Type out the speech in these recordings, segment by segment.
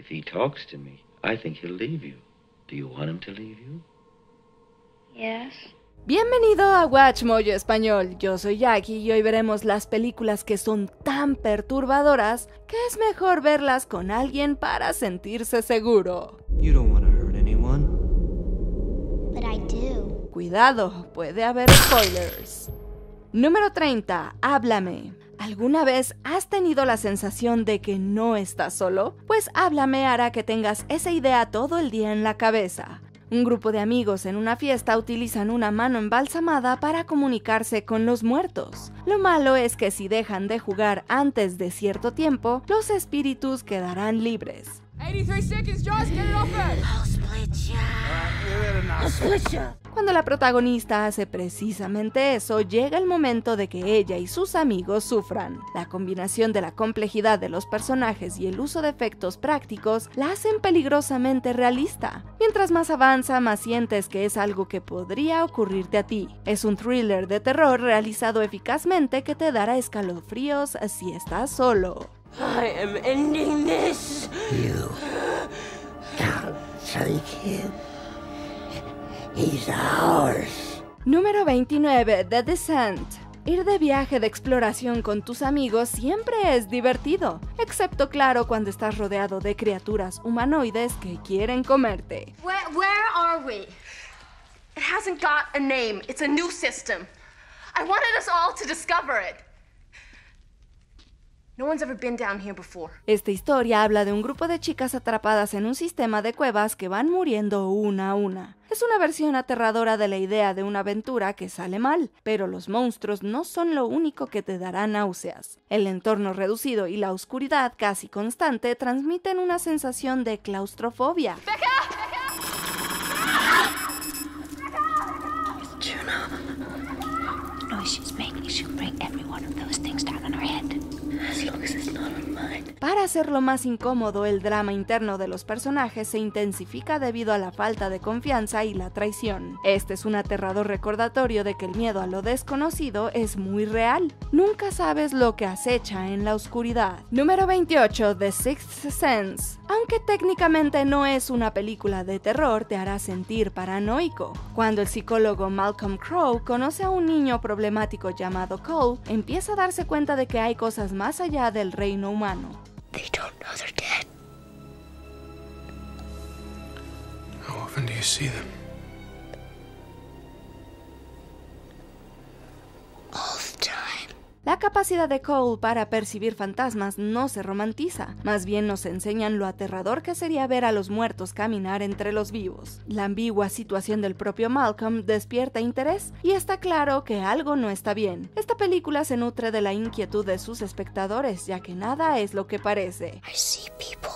If he talks to me, I think he'll leave you. Do you want him to leave you? Yes. Bienvenido a Watch Mojo Español, yo soy Jackie y hoy veremos las películas que son tan perturbadoras que es mejor verlas con alguien para sentirse seguro. You don't want to hurt anyone. But I do. Cuidado, puede haber spoilers. Número 30. Háblame. ¿Alguna vez has tenido la sensación de que no estás solo? Pues Háblame hará que tengas esa idea todo el día en la cabeza. Un grupo de amigos en una fiesta utilizan una mano embalsamada para comunicarse con los muertos. Lo malo es que si dejan de jugar antes de cierto tiempo, los espíritus quedarán libres. 83 seconds, Josh, get it off it! I'll split ya. Cuando la protagonista hace precisamente eso, llega el momento de que ella y sus amigos sufran. La combinación de la complejidad de los personajes y el uso de efectos prácticos la hacen peligrosamente realista. Mientras más avanza, más sientes que es algo que podría ocurrirte a ti. Es un thriller de terror realizado eficazmente que te dará escalofríos si estás solo. I am ending this. You can't take him. He's ours. Número 29. The Descent. Ir de viaje de exploración con tus amigos siempre es divertido, excepto claro cuando estás rodeado de criaturas humanoides que quieren comerte. Where are we? It hasn't got a name. It's a new system. I wanted us all to discover it. No one's ever been down here before. Esta historia habla de un grupo de chicas atrapadas en un sistema de cuevas que van muriendo una a una. Es una versión aterradora de la idea de una aventura que sale mal, pero los monstruos no son lo único que te dará náuseas. El entorno reducido y la oscuridad casi constante transmiten una sensación de claustrofobia. The noise she's making, she'll bring every one of those things down on her head. As long as it's not on mine. Para hacerlo más incómodo, el drama interno de los personajes se intensifica debido a la falta de confianza y la traición. Este es un aterrador recordatorio de que el miedo a lo desconocido es muy real. Nunca sabes lo que acecha en la oscuridad. Número 28. The Sixth Sense. Aunque técnicamente no es una película de terror, te hará sentir paranoico. Cuando el psicólogo Malcolm Crowe conoce a un niño problemático llamado Cole, empieza a darse cuenta de que hay cosas más allá del reino humano. They don't know they're dead. How often do you see them? All the time. La capacidad de Cole para percibir fantasmas no se romantiza, más bien nos enseñan lo aterrador que sería ver a los muertos caminar entre los vivos. La ambigua situación del propio Malcolm despierta interés y está claro que algo no está bien. Esta película se nutre de la inquietud de sus espectadores, ya que nada es lo que parece. I see people.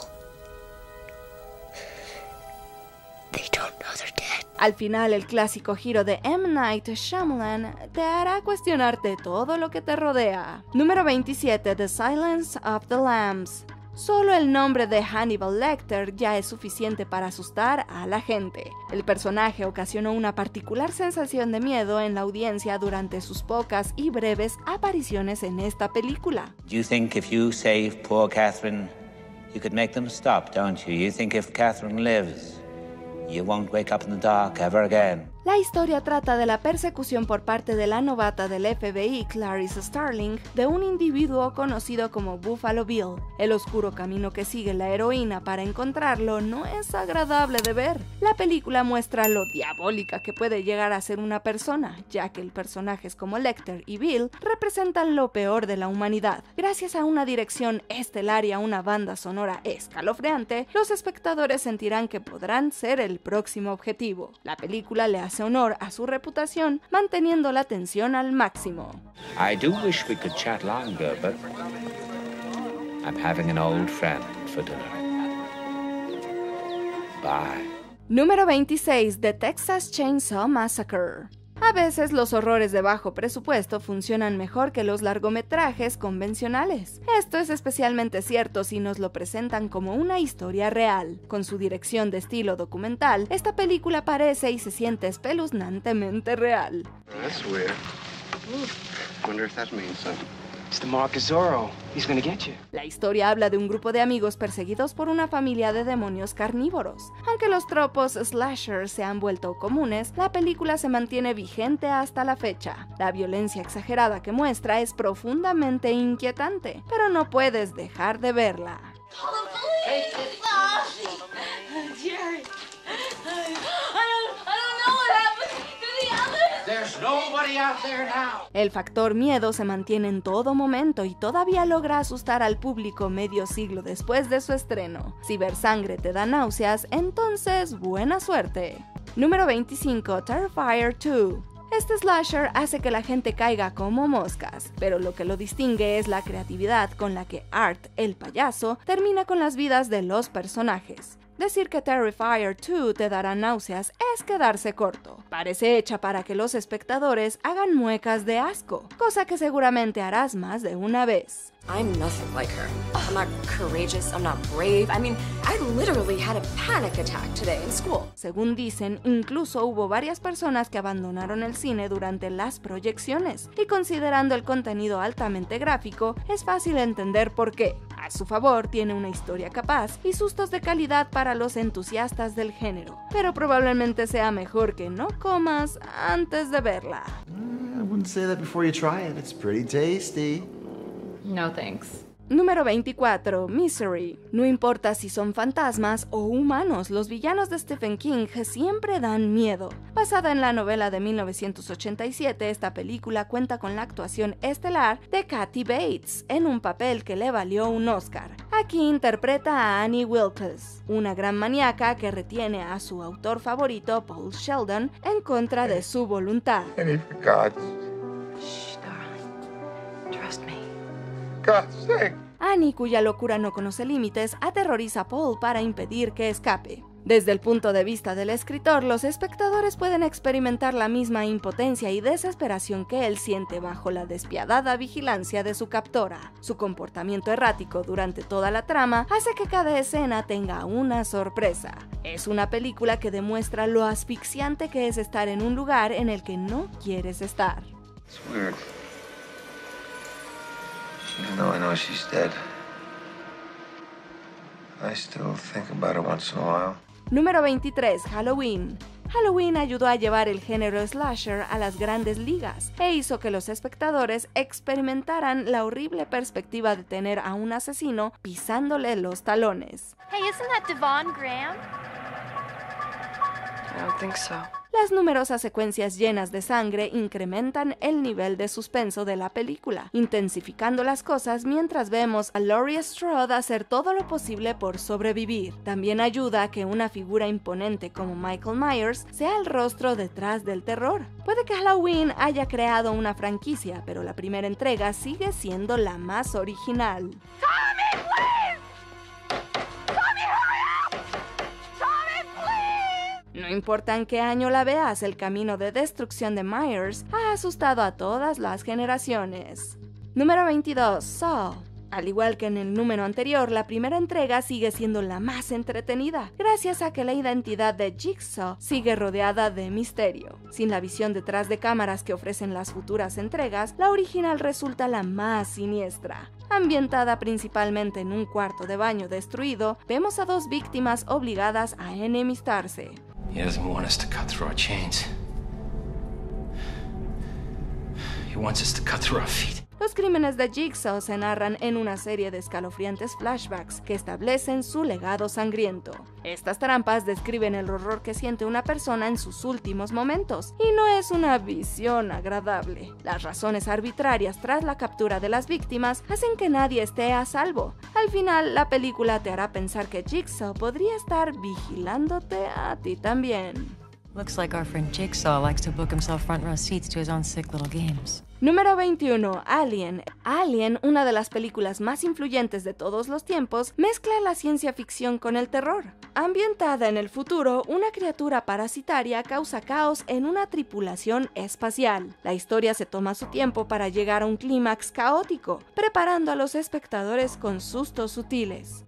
They don't know they're dead. Al final, el clásico giro de M. Night Shyamalan te hará cuestionarte todo lo que te rodea. Número 27. The Silence of the Lambs. Solo el nombre de Hannibal Lecter ya es suficiente para asustar a la gente. El personaje ocasionó una particular sensación de miedo en la audiencia durante sus pocas y breves apariciones en esta película. You think if you save poor Catherine, you could make them stop, don't you? You think if Catherine lives, you won't wake up in the dark ever again. La historia trata de la persecución por parte de la novata del FBI Clarice Starling de un individuo conocido como Buffalo Bill. El oscuro camino que sigue la heroína para encontrarlo no es agradable de ver. La película muestra lo diabólica que puede llegar a ser una persona, ya que el personajes como Lecter y Bill representan lo peor de la humanidad. Gracias a una dirección estelar y a una banda sonora escalofriante, los espectadores sentirán que podrán ser el próximo objetivo. La película le hace honor a su reputación, manteniendo la tensión al máximo. I do wish we could chat longer, but I'm having an old friend for dinner. Bye. Número 26. The Texas Chainsaw Massacre. A veces los horrores de bajo presupuesto funcionan mejor que los largometrajes convencionales. Esto es especialmente cierto si nos lo presentan como una historia real. Con su dirección de estilo documental, esta película parece y se siente espeluznantemente real. That's weird. Wonder if that means something. It's the Mark of Zorro. He's gonna get you. La historia habla de un grupo de amigos perseguidos por una familia de demonios carnívoros. Aunque los tropos slasher se han vuelto comunes, la película se mantiene vigente hasta la fecha. La violencia exagerada que muestra es profundamente inquietante, pero no puedes dejar de verla. El factor miedo se mantiene en todo momento y todavía logra asustar al público medio siglo después de su estreno. Si ver sangre te da náuseas, entonces buena suerte. Número 25. Terrifier 2. Este slasher hace que la gente caiga como moscas, pero lo que lo distingue es la creatividad con la que Art, el payaso, termina con las vidas de los personajes. Decir que Terrifier 2 te dará náuseas es quedarse corto. Parece hecha para que los espectadores hagan muecas de asco, cosa que seguramente harás más de una vez. I'm nothing like her. I'm not courageous, I'm not brave. I mean, I literally had a panic attack today in school. Según dicen, incluso hubo varias personas que abandonaron el cine durante las proyecciones, y considerando el contenido altamente gráfico, es fácil entender por qué. A su favor, tiene una historia capaz y sustos de calidad para los entusiastas del género, pero probablemente sea mejor que no comas antes de verla. I wouldn't say that before you try it. It's pretty tasty. No thanks. Número 24. Misery. No importa si son fantasmas o humanos, los villanos de Stephen King siempre dan miedo. Basada en la novela de 1987, esta película cuenta con la actuación estelar de Kathy Bates, en un papel que le valió un Oscar. Aquí interpreta a Annie Wilkes, una gran maníaca que retiene a su autor favorito, Paul Sheldon, en contra de su voluntad. Annie, for God's... Shh, darling. Trust me. God's sake. Annie, cuya locura no conoce límites, aterroriza a Paul para impedir que escape. Desde el punto de vista del escritor, los espectadores pueden experimentar la misma impotencia y desesperación que él siente bajo la despiadada vigilancia de su captora. Su comportamiento errático durante toda la trama hace que cada escena tenga una sorpresa. Es una película que demuestra lo asfixiante que es estar en un lugar en el que no quieres estar. It's weird. Even though I know she's dead, I still think about her once in a while. Número 23. Halloween. Halloween ayudó a llevar el género slasher a las grandes ligas e hizo que los espectadores experimentaran la horrible perspectiva de tener a un asesino pisándole los talones. Hey, isn't that Devon Graham? I don't think so. Las numerosas secuencias llenas de sangre incrementan el nivel de suspenso de la película, intensificando las cosas mientras vemos a Laurie Strode hacer todo lo posible por sobrevivir. También ayuda a que una figura imponente como Michael Myers sea el rostro detrás del terror. Puede que Halloween haya creado una franquicia, pero la primera entrega sigue siendo la más original. Tommy, please! Tommy, hurry up! Tommy, please! No importa en qué año la veas, el camino de destrucción de Myers ha asustado a todas las generaciones. Número 22. Saw. Al igual que en el número anterior, la primera entrega sigue siendo la más entretenida, gracias a que la identidad de Jigsaw sigue rodeada de misterio. Sin la visión detrás de cámaras que ofrecen las futuras entregas, la original resulta la más siniestra. Ambientada principalmente en un cuarto de baño destruido, vemos a dos víctimas obligadas a enemistarse. He doesn't want us to cut through our chains. He wants us to cut through our feet. Los crímenes de Jigsaw se narran en una serie de escalofriantes flashbacks que establecen su legado sangriento. Estas trampas describen el horror que siente una persona en sus últimos momentos, y no es una visión agradable. Las razones arbitrarias tras la captura de las víctimas hacen que nadie esté a salvo. Al final, la película te hará pensar que Jigsaw podría estar vigilándote a ti también. Looks like our friend Jigsaw likes to book himself front row seats to his own sick little games. Número 21. Alien. Alien, una de las películas más influyentes de todos los tiempos, mezcla la ciencia ficción con el terror. Ambientada en el futuro, una criatura parasitaria causa caos en una tripulación espacial. La historia se toma su tiempo para llegar a un clímax caótico, preparando a los espectadores con sustos sutiles.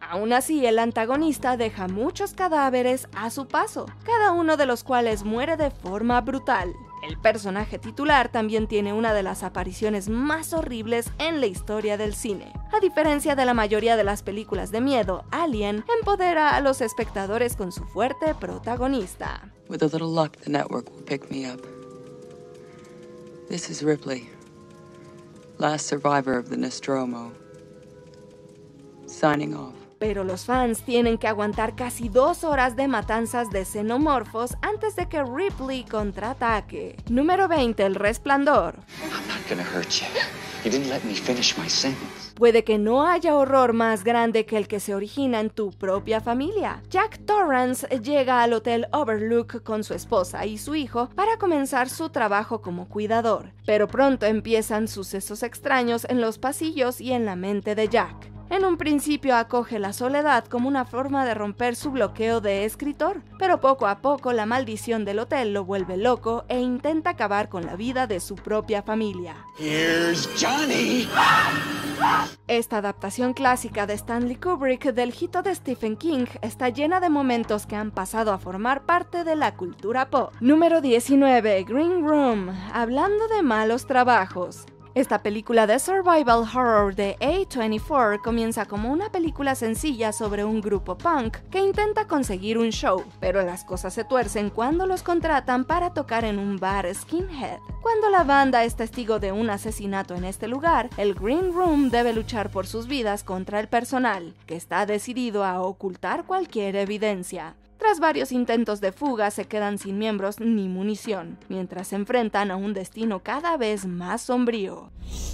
Aún así, el antagonista deja muchos cadáveres a su paso, cada uno de los cuales muere de forma brutal. El personaje titular también tiene una de las apariciones más horribles en la historia del cine. A diferencia de la mayoría de las películas de miedo, Alien empodera a los espectadores con su fuerte protagonista. With a little luck, the network will pick me up. This is Ripley, last survivor of the Nostromo. Signing off. Pero los fans tienen que aguantar casi 2 horas de matanzas de xenomorfos antes de que Ripley contraataque. Número 20, El Resplandor. I'm not gonna hurt you. You didn't let me finish my sentence. Puede que no haya horror más grande que el que se origina en tu propia familia. Jack Torrance llega al Hotel Overlook con su esposa y su hijo para comenzar su trabajo como cuidador, pero pronto empiezan sucesos extraños en los pasillos y en la mente de Jack. En un principio acoge la soledad como una forma de romper su bloqueo de escritor, pero poco a poco la maldición del hotel lo vuelve loco e intenta acabar con la vida de su propia familia. Here's Johnny. Esta adaptación clásica de Stanley Kubrick del hito de Stephen King está llena de momentos que han pasado a formar parte de la cultura pop. Número 19, Green Room, hablando de malos trabajos. Esta película de survival horror de A24 comienza como una película sencilla sobre un grupo punk que intenta conseguir un show, pero las cosas se tuercen cuando los contratan para tocar en un bar skinhead. Cuando la banda es testigo de un asesinato en este lugar, el Green Room debe luchar por sus vidas contra el personal, que está decidido a ocultar cualquier evidencia. Tras varios intentos de fuga, se quedan sin miembros ni munición, mientras se enfrentan a un destino cada vez más sombrío.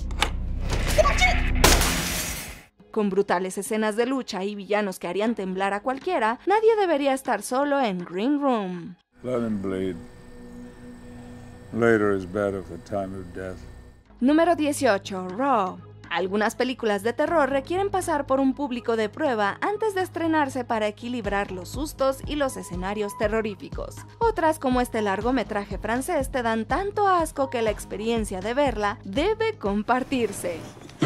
Con brutales escenas de lucha y villanos que harían temblar a cualquiera, nadie debería estar solo en Green Room. Let him bleed. Later is better for time of death. Número 18, Raw. Algunas películas de terror requieren pasar por un público de prueba antes de estrenarse para equilibrar los sustos y los escenarios terroríficos. Otras, como este largometraje francés, te dan tanto asco que la experiencia de verla debe compartirse.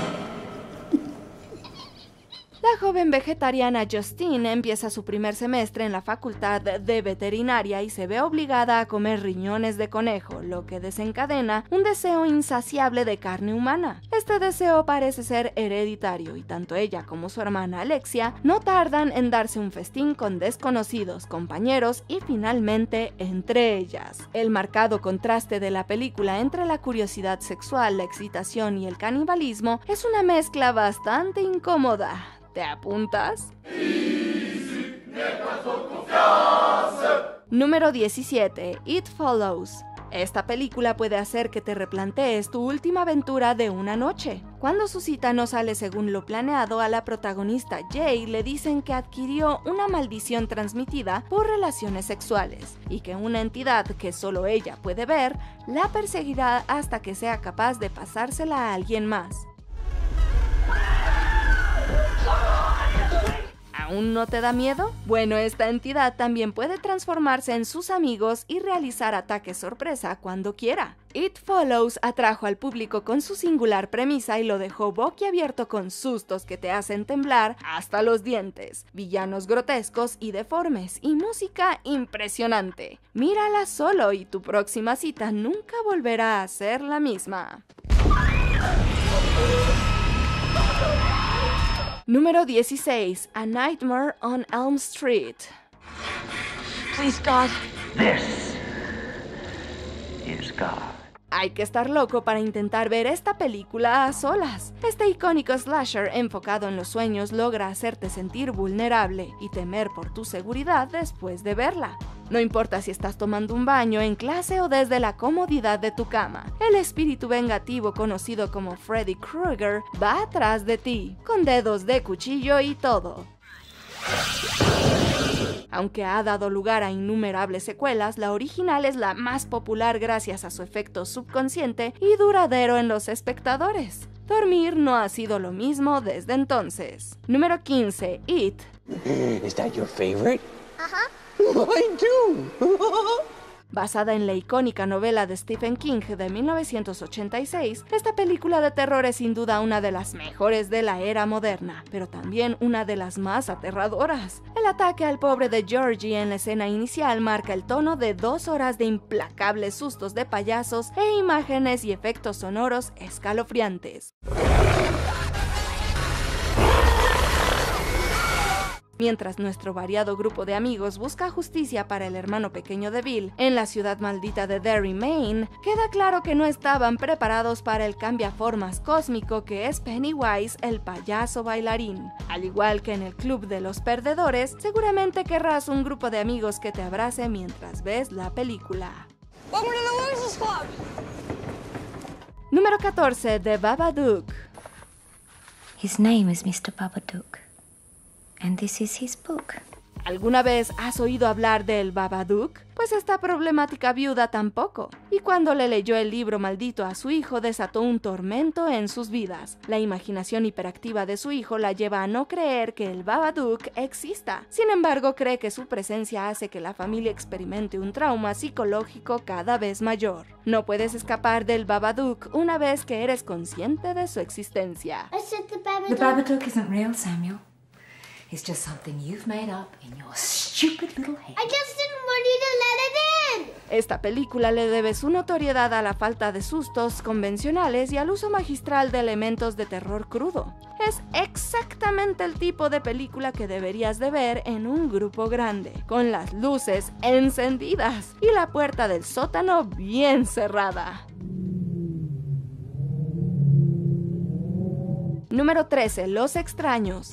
La joven vegetariana Justine empieza su primer semestre en la facultad de veterinaria y se ve obligada a comer riñones de conejo, lo que desencadena un deseo insaciable de carne humana. Este deseo parece ser hereditario y tanto ella como su hermana Alexia no tardan en darse un festín con desconocidos, compañeros y finalmente entre ellas. El marcado contraste de la película entre la curiosidad sexual, la excitación y el canibalismo es una mezcla bastante incómoda. ¿Te apuntas? Número 17, It Follows. Esta película puede hacer que te replantees tu última aventura de una noche. Cuando su cita no sale según lo planeado, a la protagonista Jay le dicen que adquirió una maldición transmitida por relaciones sexuales y que una entidad que solo ella puede ver la perseguirá hasta que sea capaz de pasársela a alguien más. ¿Aún no te da miedo? Bueno, esta entidad también puede transformarse en sus amigos y realizar ataques sorpresa cuando quiera. It Follows atrajo al público con su singular premisa y lo dejó boquiabierto con sustos que te hacen temblar hasta los dientes, villanos grotescos y deformes y música impresionante. Mírala solo y tu próxima cita nunca volverá a ser la misma. Número 16, A Nightmare on Elm Street. Please, God. This is God. Hay que estar loco para intentar ver esta película a solas. Este icónico slasher enfocado en los sueños logra hacerte sentir vulnerable y temer por tu seguridad después de verla. No importa si estás tomando un baño, en clase o desde la comodidad de tu cama, el espíritu vengativo conocido como Freddy Krueger va atrás de ti, con dedos de cuchillo y todo. Aunque ha dado lugar a innumerables secuelas, la original es la más popular gracias a su efecto subconsciente y duradero en los espectadores. Dormir no ha sido lo mismo desde entonces. Número 15, It. Is that your favorite? Uh-huh. Mine too. Basada en la icónica novela de Stephen King de 1986, esta película de terror es sin duda una de las mejores de la era moderna, pero también una de las más aterradoras. El ataque al pobre de Georgie en la escena inicial marca el tono de 2 horas de implacables sustos de payasos e imágenes y efectos sonoros escalofriantes. Mientras nuestro variado grupo de amigos busca justicia para el hermano pequeño de Bill en la ciudad maldita de Derry, Maine, queda claro que no estaban preparados para el cambiaformas cósmico que es Pennywise, el payaso bailarín. Al igual que en el Club de los Perdedores, seguramente querrás un grupo de amigos que te abrace mientras ves la película. Welcome to the Losers Club. Número 14. The Babadook. His name is Mr. Babadook. And this is his book. ¿Alguna vez has oído hablar del Babadook? Pues esta problemática viuda tampoco. Y cuando le leyó el libro maldito a su hijo, desató un tormento en sus vidas. La imaginación hiperactiva de su hijo la lleva a no creer que el Babadook exista. Sin embargo, cree que su presencia hace que la familia experimente un trauma psicológico cada vez mayor. No puedes escapar del Babadook una vez que eres consciente de su existencia. The Babadook isn't real, Samuel. It's just something you've made up in your stupid little head. I just didn't want you to let it in. Esta película le debe su notoriedad a la falta de sustos convencionales y al uso magistral de elementos de terror crudo. Es exactamente el tipo de película que deberías de ver en un grupo grande, con las luces encendidas y la puerta del sótano bien cerrada. Número 13. Los extraños.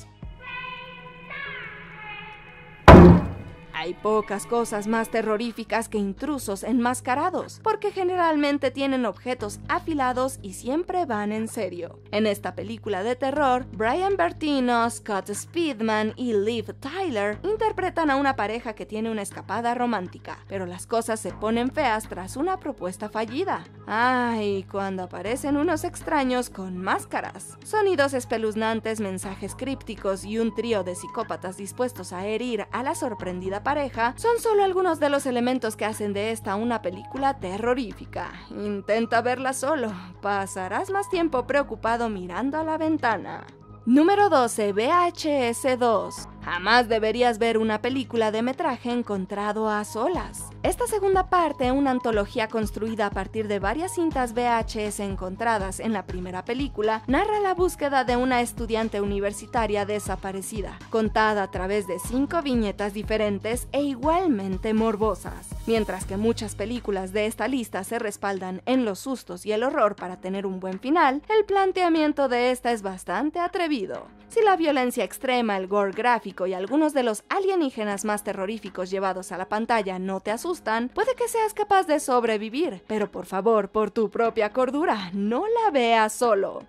Hay pocas cosas más terroríficas que intrusos enmascarados, porque generalmente tienen objetos afilados y siempre van en serio. En esta película de terror, Brian Bertino, Scott Speedman y Liv Tyler interpretan a una pareja que tiene una escapada romántica, pero las cosas se ponen feas tras una propuesta fallida. ¡Ay! Cuando aparecen unos extraños con máscaras. Sonidos espeluznantes, mensajes crípticos y un trío de psicópatas dispuestos a herir a la sorprendida pareja son solo algunos de los elementos que hacen de esta una película terrorífica. Intenta verla solo, pasarás más tiempo preocupado mirando a la ventana. Número 12. VHS 2. Jamás deberías ver una película de metraje encontrado a solas. Esta segunda parte, una antología construida a partir de varias cintas VHS encontradas en la primera película, narra la búsqueda de una estudiante universitaria desaparecida, contada a través de 5 viñetas diferentes e igualmente morbosas. Mientras que muchas películas de esta lista se respaldan en los sustos y el horror para tener un buen final, el planteamiento de esta es bastante atrevido. Si la violencia extrema, el gore gráfico y algunos de los alienígenas más terroríficos llevados a la pantalla no te asustan, puede que seas capaz de sobrevivir, pero por favor, por tu propia cordura, no la veas solo.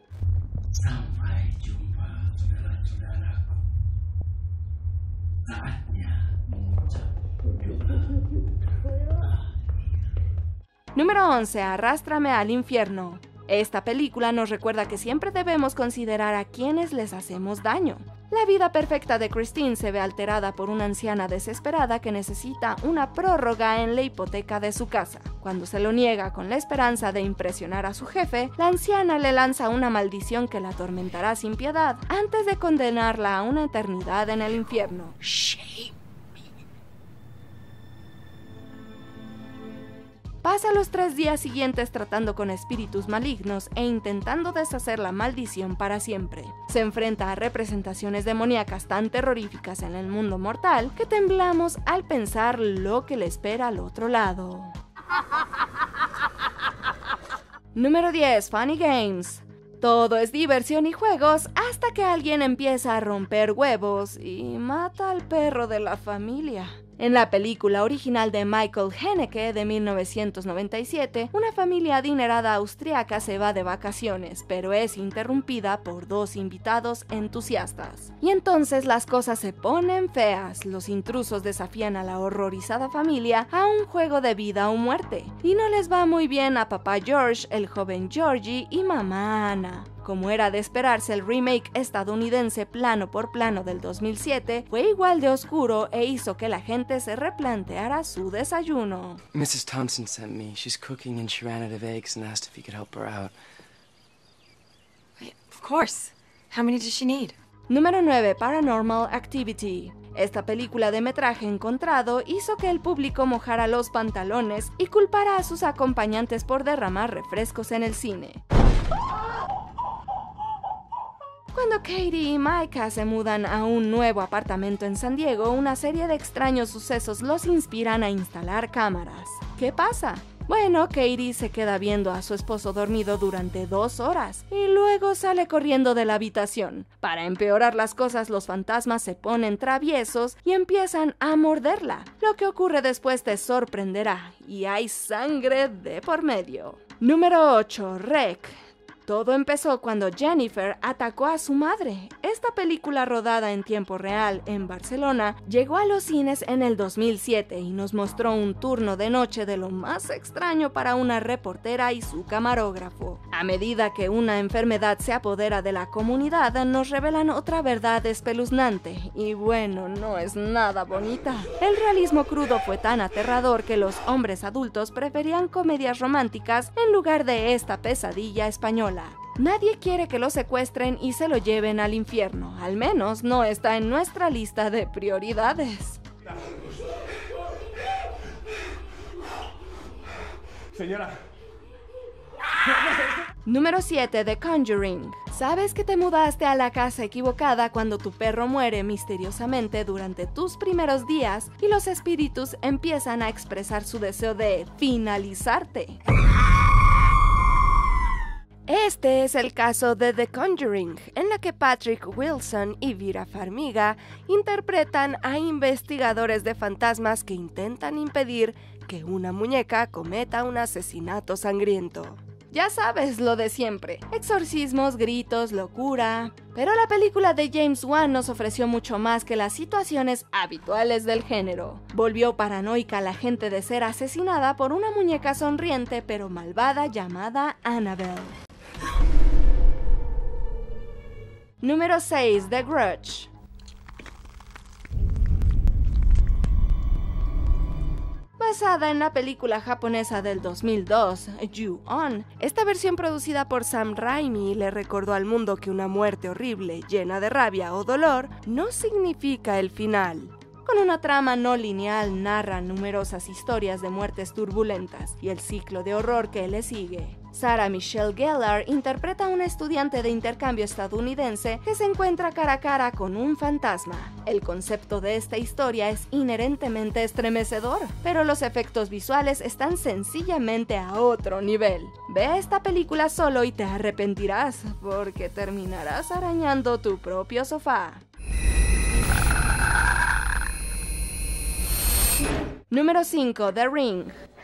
Número 11. Arrástrame al infierno. Esta película nos recuerda que siempre debemos considerar a quienes les hacemos daño. La vida perfecta de Christine se ve alterada por una anciana desesperada que necesita una prórroga en la hipoteca de su casa. Cuando se lo niega con la esperanza de impresionar a su jefe, la anciana le lanza una maldición que la atormentará sin piedad antes de condenarla a una eternidad en el infierno. Shame. Pasa los 3 días siguientes tratando con espíritus malignos e intentando deshacer la maldición para siempre. Se enfrenta a representaciones demoníacas tan terroríficas en el mundo mortal que temblamos al pensar lo que le espera al otro lado. Número 10. Funny Games. Todo es diversión y juegos hasta que alguien empieza a romper huevos y mata al perro de la familia. En la película original de Michael Haneke de 1997, una familia adinerada austriaca se va de vacaciones, pero es interrumpida por 2 invitados entusiastas. Y entonces las cosas se ponen feas. Los intrusos desafían a la horrorizada familia a un juego de vida o muerte. Y no les va muy bien a papá George, el joven Georgie y mamá Anna. Como era de esperarse, el remake estadounidense plano por plano del 2007 fue igual de oscuro e hizo que la gente se replanteara su desayuno. Mrs. Thompson sent me. She's cooking and she ran out of eggs and asked if you could help her out. Of course. How many does she need? Número 9. Paranormal Activity. Esta película de metraje encontrado hizo que el público mojara los pantalones y culpara a sus acompañantes por derramar refrescos en el cine. Cuando Katie y Micah se mudan a un nuevo apartamento en San Diego, una serie de extraños sucesos los inspiran a instalar cámaras. ¿Qué pasa? Bueno, Katie se queda viendo a su esposo dormido durante 2 horas y luego sale corriendo de la habitación. Para empeorar las cosas, los fantasmas se ponen traviesos y empiezan a morderla. Lo que ocurre después te sorprenderá y hay sangre de por medio. Número 8. Rec. Todo empezó cuando Jennifer atacó a su madre. Esta película, rodada en tiempo real en Barcelona, llegó a los cines en el 2007 y nos mostró un turno de noche de lo más extraño para una reportera y su camarógrafo. A medida que una enfermedad se apodera de la comunidad, nos revelan otra verdad espeluznante y bueno, no es nada bonita. El realismo crudo fue tan aterrador que los hombres adultos preferían comedias románticas en lugar de esta pesadilla española. Nadie quiere que lo secuestren y se lo lleven al infierno, al menos no está en nuestra lista de prioridades. Señora. Número 7. The Conjuring. ¿Sabes que te mudaste a la casa equivocada cuando tu perro muere misteriosamente durante tus primeros días y los espíritus empiezan a expresar su deseo de finalizarte? Este es el caso de The Conjuring, en la que Patrick Wilson y Vera Farmiga interpretan a investigadores de fantasmas que intentan impedir que una muñeca cometa un asesinato sangriento. Ya sabes, lo de siempre: exorcismos, gritos, locura. Pero la película de James Wan nos ofreció mucho más que las situaciones habituales del género. Volvió paranoica a la gente de ser asesinada por una muñeca sonriente pero malvada llamada Annabelle. Número 6. The Grudge. Basada en la película japonesa del 2002, Ju-On, esta versión producida por Sam Raimi le recordó al mundo que una muerte horrible, llena de rabia o dolor, no significa el final. Con una trama no lineal, narra numerosas historias de muertes turbulentas y el ciclo de horror que le sigue. Sarah Michelle Gellar interpreta a una estudiante de intercambio estadounidense que se encuentra cara a cara con un fantasma. El concepto de esta historia es inherentemente estremecedor, pero los efectos visuales están sencillamente a otro nivel. Ve esta película solo y te arrepentirás, porque terminarás arañando tu propio sofá. Número 5. The Ring.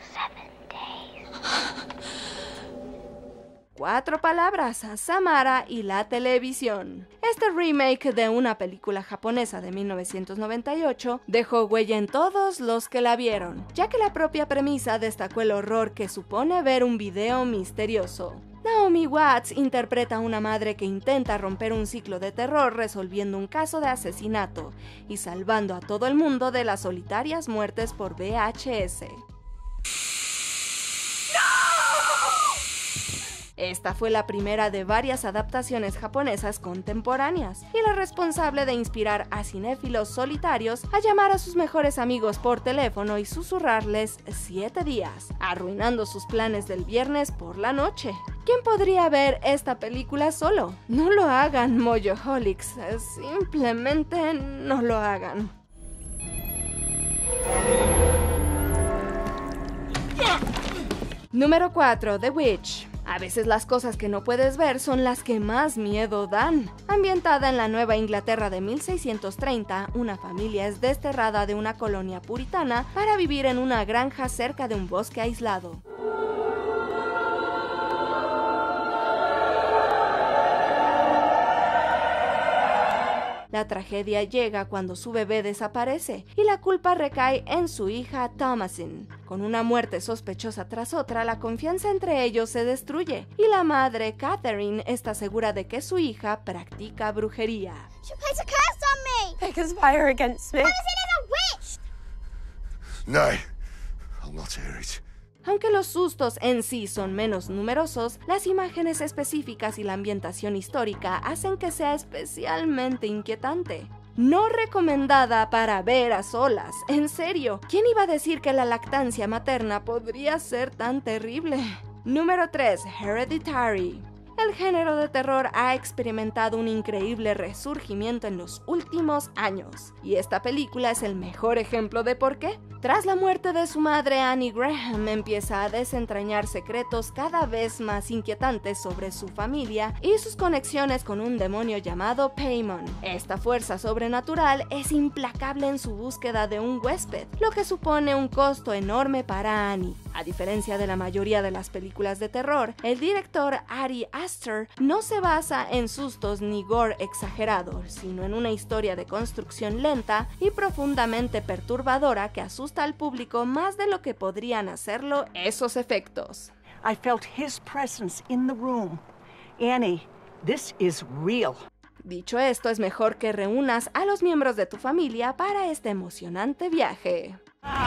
4 palabras: Samara y la televisión. Este remake de una película japonesa de 1998 dejó huella en todos los que la vieron, ya que la propia premisa destacó el horror que supone ver un video misterioso. Naomi Watts interpreta a una madre que intenta romper un ciclo de terror resolviendo un caso de asesinato y salvando a todo el mundo de las solitarias muertes por VHS. Esta fue la primera de varias adaptaciones japonesas contemporáneas y la responsable de inspirar a cinéfilos solitarios a llamar a sus mejores amigos por teléfono y susurrarles 7 días, arruinando sus planes del viernes por la noche. ¿Quién podría ver esta película solo? No lo hagan, Mojoholics, simplemente no lo hagan. Número 4. The Witch. A veces las cosas que no puedes ver son las que más miedo dan. Ambientada en la Nueva Inglaterra de 1630, una familia es desterrada de una colonia puritana para vivir en una granja cerca de un bosque aislado. La tragedia llega cuando su bebé desaparece y la culpa recae en su hija Thomasin. Con una muerte sospechosa tras otra, la confianza entre ellos se destruye y la madre, Catherine, está segura de que su hija practica brujería. She plays a curse on me! They conspire against me. Thomasin is a witch! No, I'll not hear it. Aunque los sustos en sí son menos numerosos, las imágenes específicas y la ambientación histórica hacen que sea especialmente inquietante. No recomendada para ver a solas, en serio, ¿quién iba a decir que la lactancia materna podría ser tan terrible? Número 3. Hereditary. El género de terror ha experimentado un increíble resurgimiento en los últimos años, y esta película es el mejor ejemplo de por qué. Tras la muerte de su madre, Annie Graham empieza a desentrañar secretos cada vez más inquietantes sobre su familia y sus conexiones con un demonio llamado Paimon. Esta fuerza sobrenatural es implacable en su búsqueda de un huésped, lo que supone un costo enorme para Annie. A diferencia de la mayoría de las películas de terror, el director Ari Aster no se basa en sustos ni gore exagerados, sino en una historia de construcción lenta y profundamente perturbadora que asusta al público más de lo que podrían hacerlo esos efectos. I felt his presence in the room. Annie, this is real. Dicho esto, es mejor que reúnas a los miembros de tu familia para este emocionante viaje.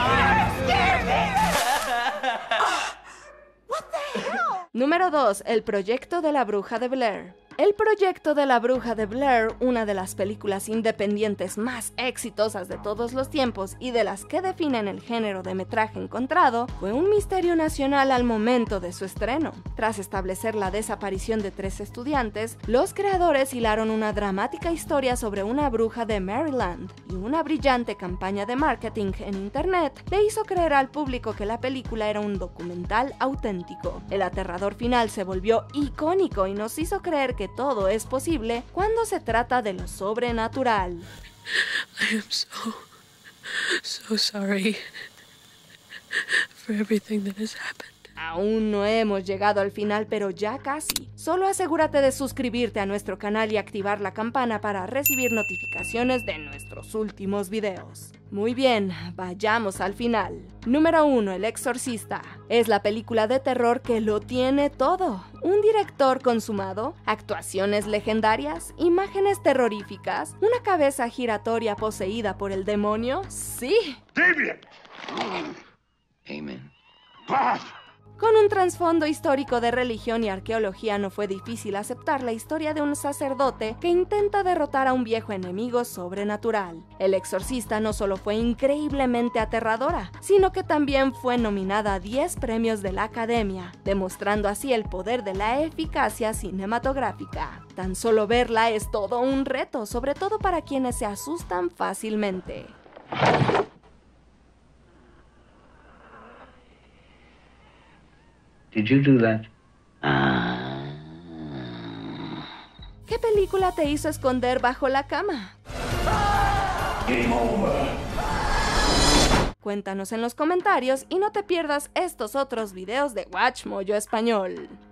Número 2. El proyecto de la bruja de Blair. El proyecto de la bruja de Blair, una de las películas independientes más exitosas de todos los tiempos y de las que definen el género de metraje encontrado, fue un misterio nacional al momento de su estreno. Tras establecer la desaparición de 3 estudiantes, los creadores hilaron una dramática historia sobre una bruja de Maryland, y una brillante campaña de marketing en internet le hizo creer al público que la película era un documental auténtico. El aterrador final se volvió icónico y nos hizo creer que todo es posible cuando se trata de lo sobrenatural. I am so sorry for everything that has happened. Aún no hemos llegado al final, pero ya casi. Solo asegúrate de suscribirte a nuestro canal y activar la campana para recibir notificaciones de nuestros últimos videos. Muy bien, vayamos al final. Número 1. El Exorcista. Es la película de terror que lo tiene todo. Un director consumado, actuaciones legendarias, imágenes terroríficas, una cabeza giratoria poseída por el demonio. ¡Sí! Amen. Con un trasfondo histórico de religión y arqueología, no fue difícil aceptar la historia de un sacerdote que intenta derrotar a un viejo enemigo sobrenatural. El Exorcista no solo fue increíblemente aterradora, sino que también fue nominada a 10 premios de la Academia, demostrando así el poder de la eficacia cinematográfica. Tan solo verla es todo un reto, sobre todo para quienes se asustan fácilmente. Did you do that? ¿Qué película te hizo esconder bajo la cama? Game over. Cuéntanos en los comentarios y no te pierdas estos otros videos de WatchMojo Español.